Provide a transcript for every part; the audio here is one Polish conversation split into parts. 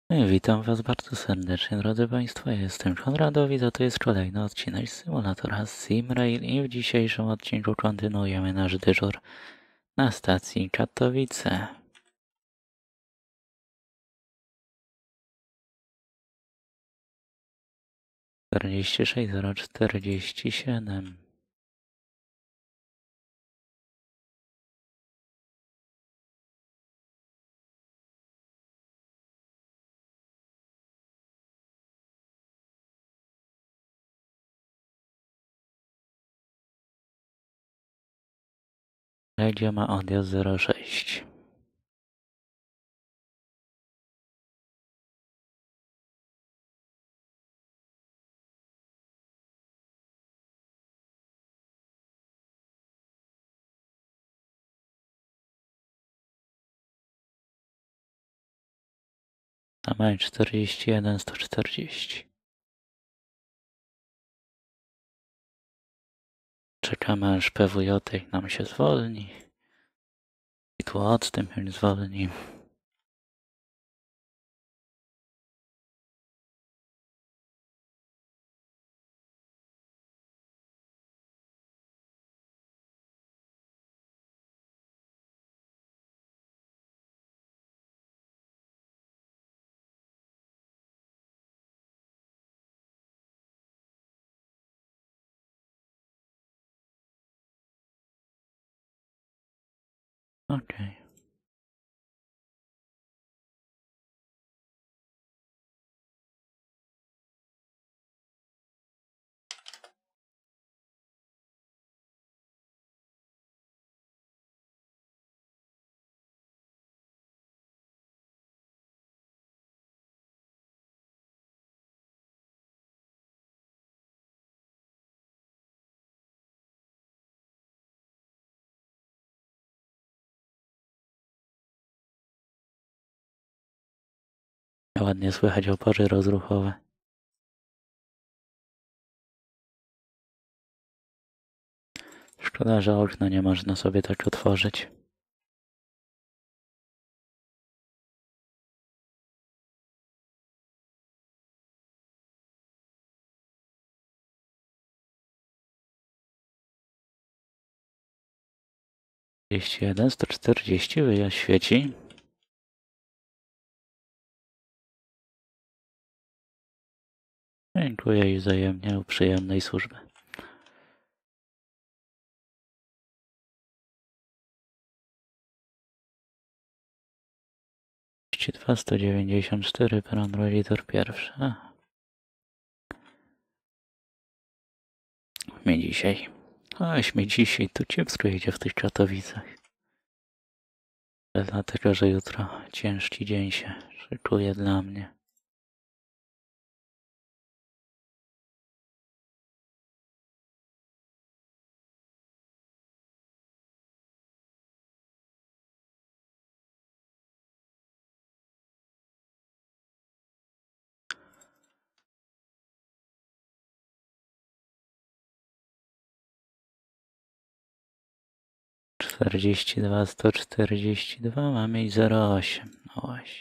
Witam Was bardzo serdecznie, drodzy Państwo. Ja jestem Konradowicz, a to jest kolejny odcinek z symulatora SimRail i w dzisiejszym odcinku kontynuujemy nasz dyżur na stacji Katowice. Czterdzieści 47. Legia ma odjazd 06. A mamy 41 140. Czekamy aż PWJ nam się zwolni. I tu odstęp zwolni. Okej. Ładnie słychać opory rozruchowe. Szkoda, że okna nie można sobie tak otworzyć. Trzydzieści 140 wyjazd świeci. Dziękuję i wzajemnie o przyjemnej służby. 32 194 peron liter pierwszy. Mi dzisiaj tu kiepsko jedzie w tych Katowicach. Dlatego, że jutro ciężki dzień się szykuje dla mnie. Czterdzieści dwa 142 ma mieć 08. No właśnie.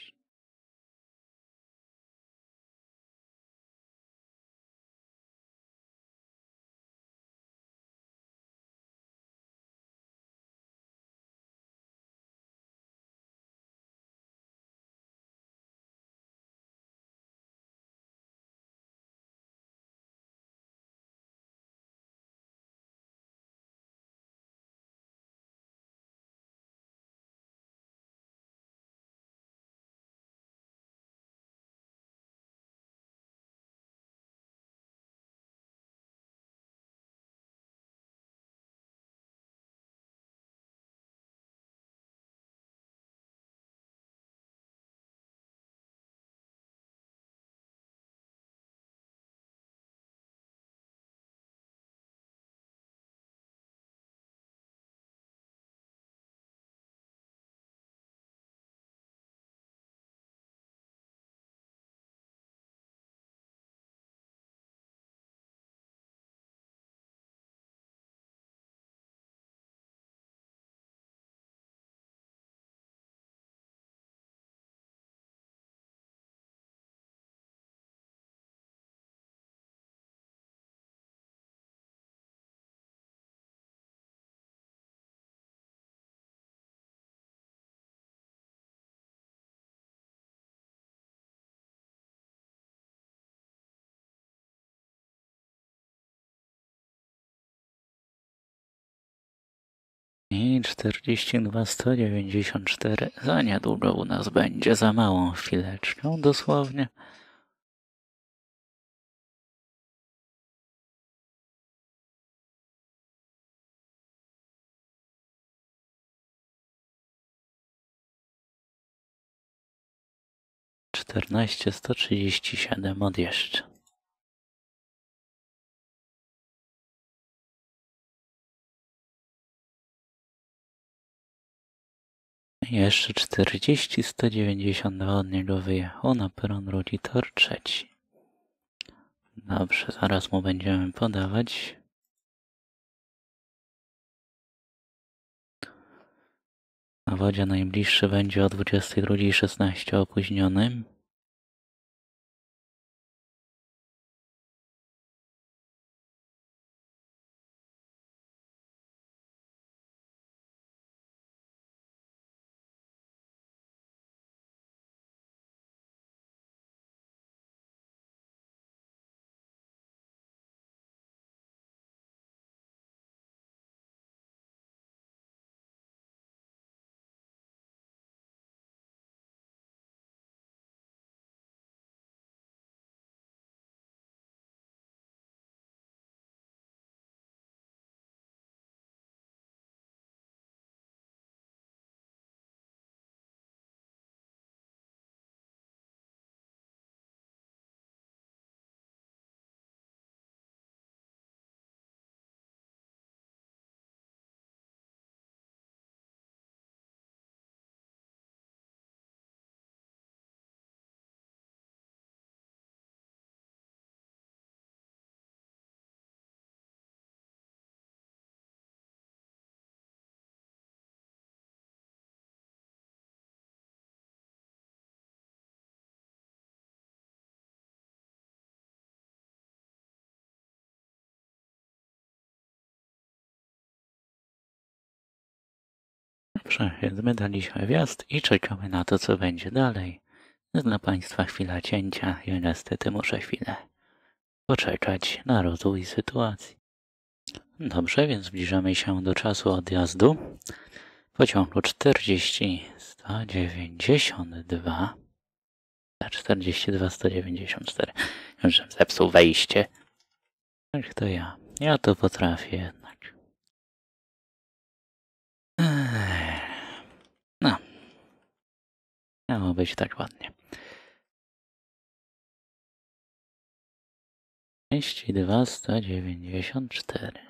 42 194. Za niedługo u nas będzie, za małą chwileczką dosłownie. Czternaście 137 odjeżdża. Jeszcze 40 192 od niego wyjechał na peron drugi, tor trzeci. Dobrze, zaraz mu będziemy podawać. Na wodzie najbliższy będzie o 22:16 opóźniony. Dobrze, więc my daliśmy wjazd i czekamy na to, co będzie dalej. Jest dla Państwa chwila cięcia i niestety muszę chwilę poczekać na rozwój sytuacji. Dobrze, więc zbliżamy się do czasu odjazdu. Pociągu 40 192. 42 194. Już zepsuł wejście. Ach, to ja. Ja to potrafię jednak. No. Miało być tak ładnie. 42 194.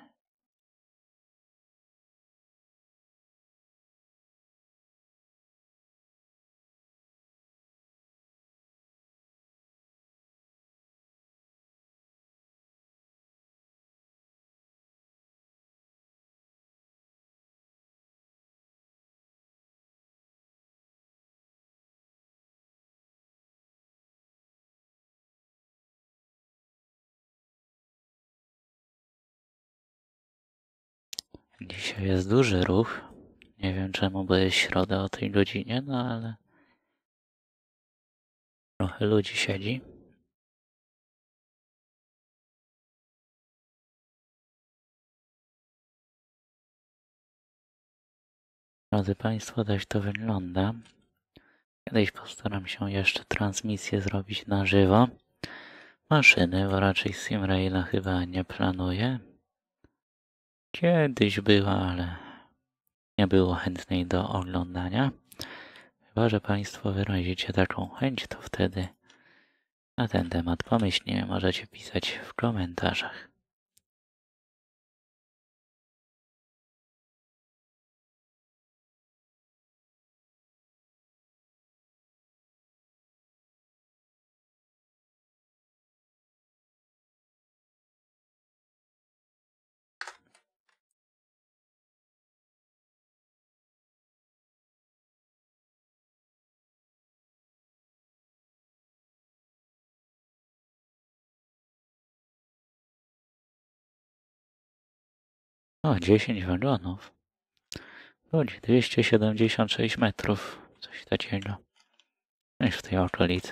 Dzisiaj jest duży ruch. Nie wiem czemu, bo jest środa o tej godzinie, no ale trochę ludzi siedzi. Drodzy Państwo, tak to wygląda. Kiedyś postaram się jeszcze transmisję zrobić na żywo. Maszyny, bo raczej Simraila chyba nie planuję. Kiedyś była, ale nie było chętnej do oglądania. Chyba że Państwo wyrazicie taką chęć, to wtedy na ten temat pomyślnie możecie pisać w komentarzach. O, 10 wagonów. Ludzi, 276 metrów. Coś takiego. Już w tej okolicy.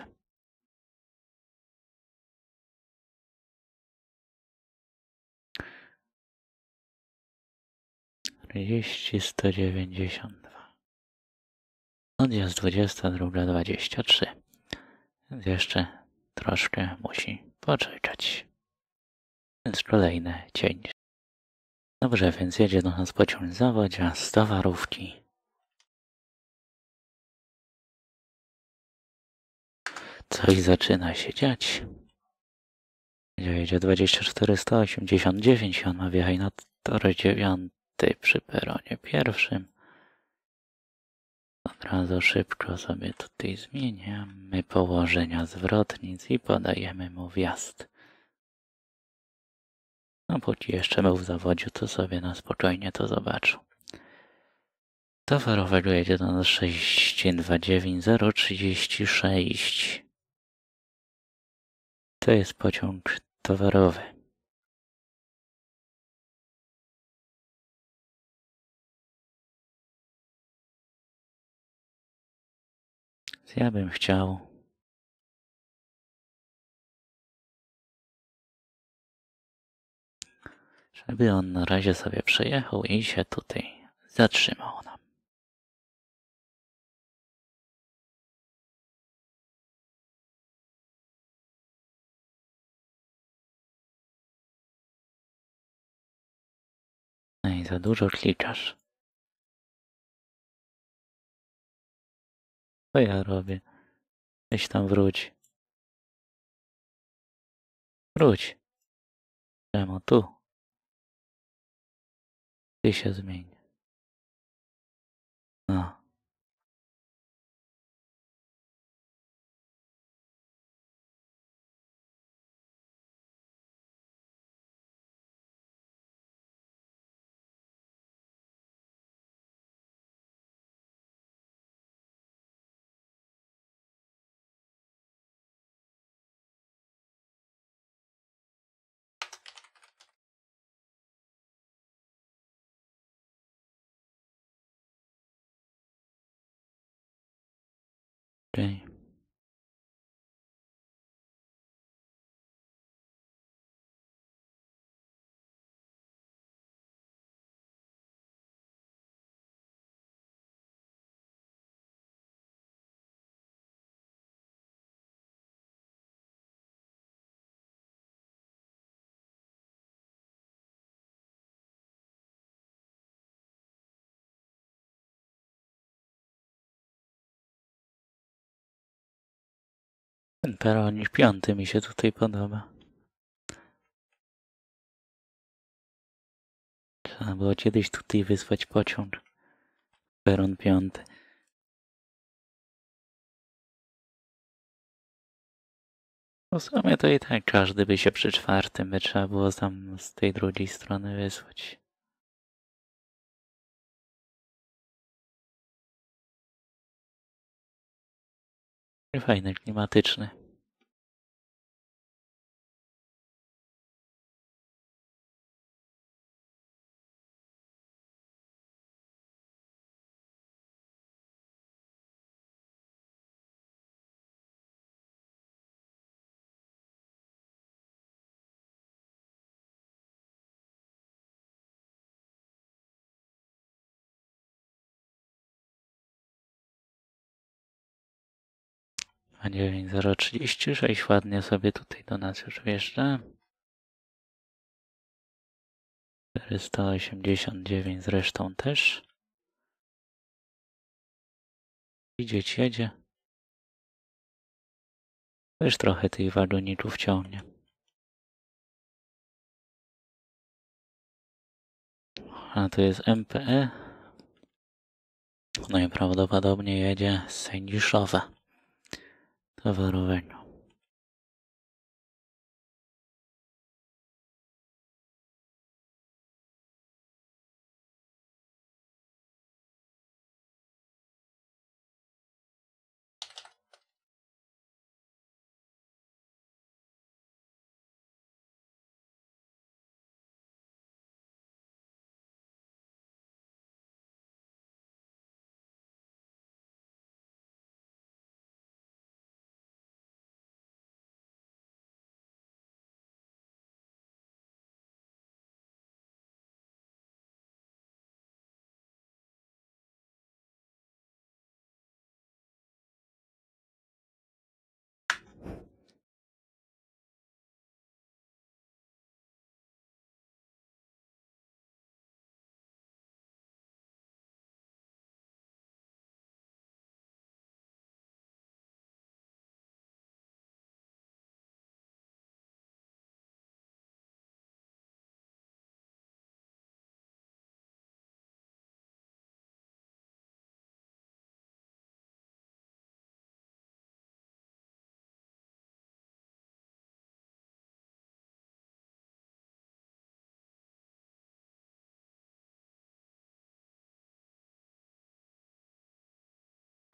30, 192. Odjazd 22:23. Więc jeszcze troszkę musi poczekać. Więc kolejne cięcie. Dobrze, więc jedzie do nas pociąg z Zawodzia z towarówki. Coś zaczyna się dziać. Jedzie 24, 189 i on ma wjechać na tor 9 przy peronie pierwszym. Od razu szybko sobie tutaj zmieniamy położenia zwrotnic i podajemy mu wjazd. No póki jeszcze był w zawodzie, to sobie na spokojnie to zobaczył. Towarowego jedzie do nas 629036. To jest pociąg towarowy. Ja bym chciał, żeby on na razie sobie przejechał i się tutaj zatrzymał nam. No i za dużo klikasz. Co ja robię? Weź tam wróć. Wróć. Czemu tu? Ty się zmień. No. Okej. Ten peronik 5 mi się tutaj podoba. Trzeba było kiedyś tutaj wysłać pociąg. Peron 5. W sumie to i tak każdy by się przy 4 by trzeba było tam z tej drugiej strony wysłać. Fajny, klimatyczny. A 9036 ładnie sobie tutaj do nas już wjeżdża. 489 zresztą też. Widzieć jedzie. Też trochę tych wagoników ciągnie. A to jest MPE. No i prawdopodobnie jedzie z Sędziszowa towarowego.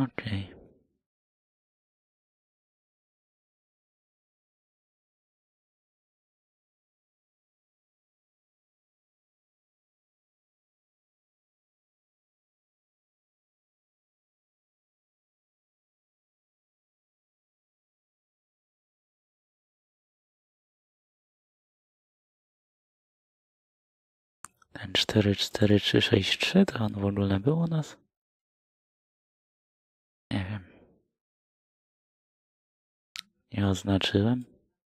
Okej. Ten 44363 to on w ogóle był u nas? Nie wiem. Nie oznaczyłem.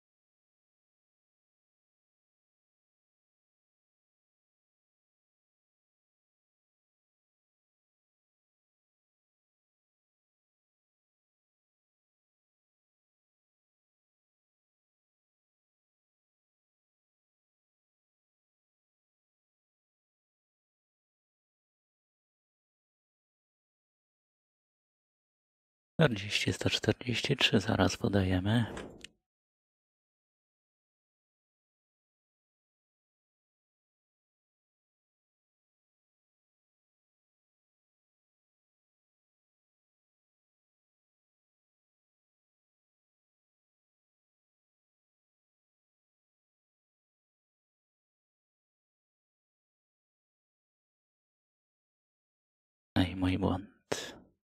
Czterdzieści 143 zaraz podajemy. Ej, mój błąd.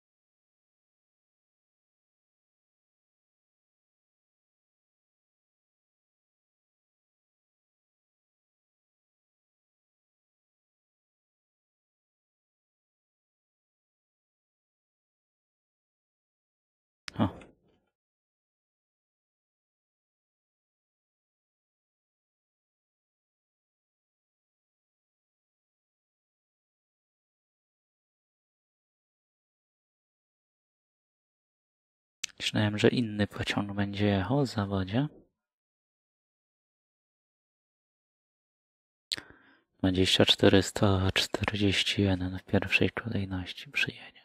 O. Myślałem, że inny pociąg będzie jechał w zawodzie. 24141 w pierwszej kolejności przyjedzie.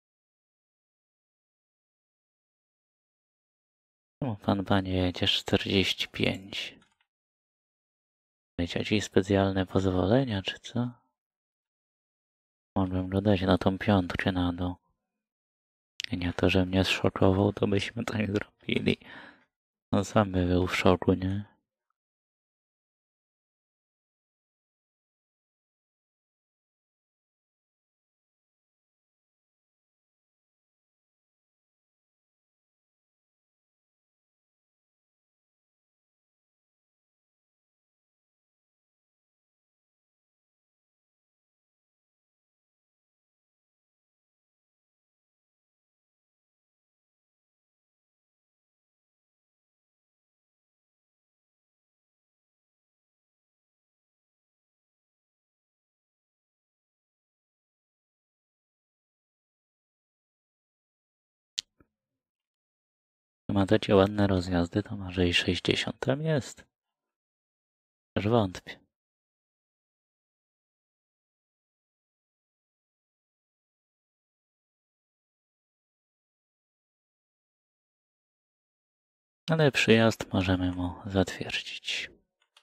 Czemu pan, panie, jedziesz 45? Wiecie ci specjalne pozwolenia, czy co? Mogłem go dać na tą piątkę na dół. I nie to, że mnie zszokował, to byśmy tak zrobili. No sam by był w szoku, nie? Ma takie ładne rozjazdy, to może i 60 tam jest. Też wątpię. Ale przyjazd możemy mu zatwierdzić.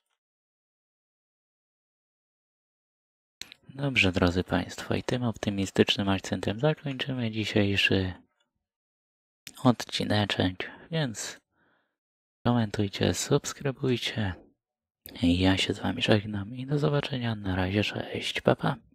Dobrze, drodzy Państwo, i tym optymistycznym akcentem zakończymy dzisiejszy odcineczek, więc komentujcie, subskrybujcie. Ja się z Wami żegnam i do zobaczenia. Na razie, cześć, pa pa.